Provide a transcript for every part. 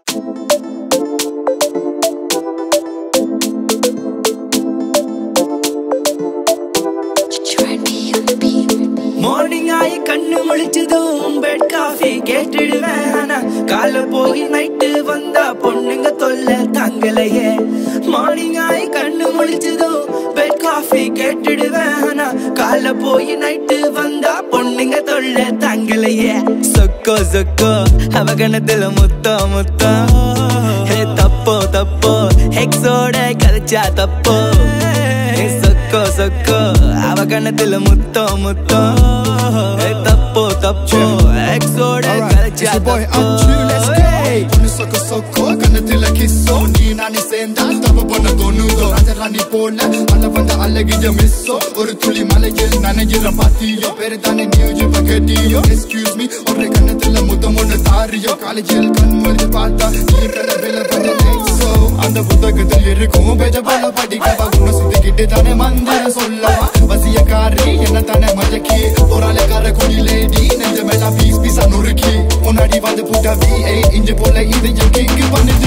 Morning I kannu mulichudum bed coffee kettiduven kaala poi night vanda ponnunga tolla thangalaye. Morning I kannu mulichudum bed coffee kettiduven kaala poi night vanda ponnunga tolla thangalaye. Sokko sokko avaganathila mutta mutta he tappo tappo hexode kalcha tappo. Sokko sokko avaganathila mutta mutta tappo tappo exode kalcha boy I'm true let's go ponu sokko sokko kanathila kisso nee nani senda tava ponna donudo rajarani pola alla vanda allagija misso oru tuli malayil nanajira patiyo peridane news paketiyo excuse me orre kanathila mudamona tariyo college kanmurde paata nee kana vela vanda so anda budagathil irukum bedabala padikava unna sudikite tane mandara sollava vasiyakari enna tane majaki orale kara kuni lady nende mela piece piece anuriki onadi vande puta V8 inje pola inde yanking panide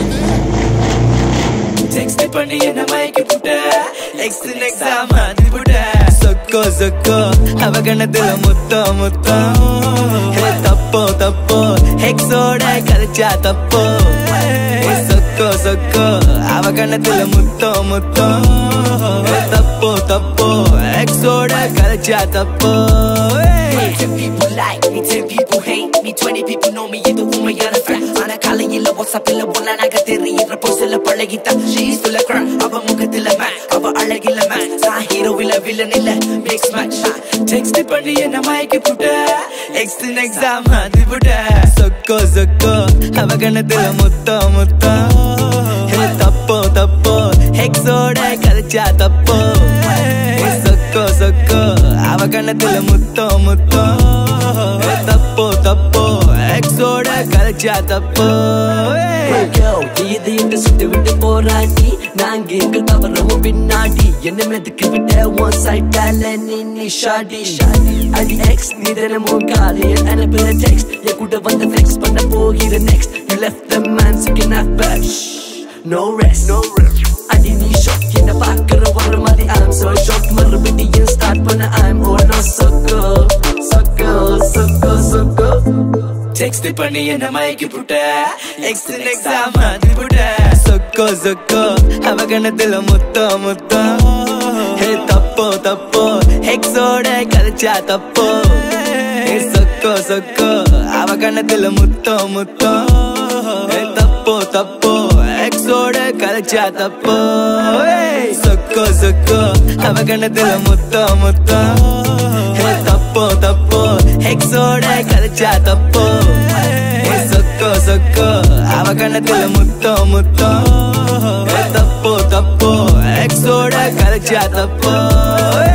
text panni ena mic puta exam adi puta sokko sokko avaganathila mutta mutta he tappo tappo hexode kalcha tappo sokko sokko avaganathila mutta mutta he tappo tappo hexode kalcha tappo. 10 people like me, 10 people hate me, 20 people know me, இது உண்மையான friend. ஆனா காலையில WhatsAppல ஒண்ணா நாங்க தெரியுற போஸ்ல பழகிட்டா she's full of crap. அவ முகத்துல man, அவ அழகில man, நான் ஹீரோ இல்ல வில்லன் இல்ல mix match. Text பண்ணி என்ன மயக்கி புட்ட exam adi puta sokko sokko avaganathila mutta mutta he tappo tappo hexode kalcha tappo. Sokko sokko avaganathila mutta mutta he tappo tappo hexode kalcha tappo. Girl, இது எங்க சுட்டு விட்டு போராட்டி நாங்க எங்க தவறவும் பின்னாடி என்ன மெதுக்கு விட்ட one side talent நீ ஷாடி அடி எக்ஸ் நீ தினமும் காலையில் அனுப்புற டெக்ஸ்ட் என் கூட வந்து ஃபிக்ஸ் பண்ண போகிற next you left the man singing that back no rest அடி நீ ஷாக் என்ன பார்க்கிற ஒரு மாதிரி I'm so shocked மறுபடியும் ஸ்டார்ட் பண்ண I'm oh no sokko sokko sokko sokko text பண்ணி என்ன மயக்கி புட்ட exam adi puta sokko sokko avaganathila mutta mutta he tappo tappo hexode kalcha tappo. Sokko sokko avaganathila mutta mutta he tappo tappo hexode kalcha tappo. Sokko sokko avaganathila mutta mutta he tappo tappo hexode kalcha tappo. Sokko sokko avaganathila mutta mutta he tappo tappo hexode kalcha tappo.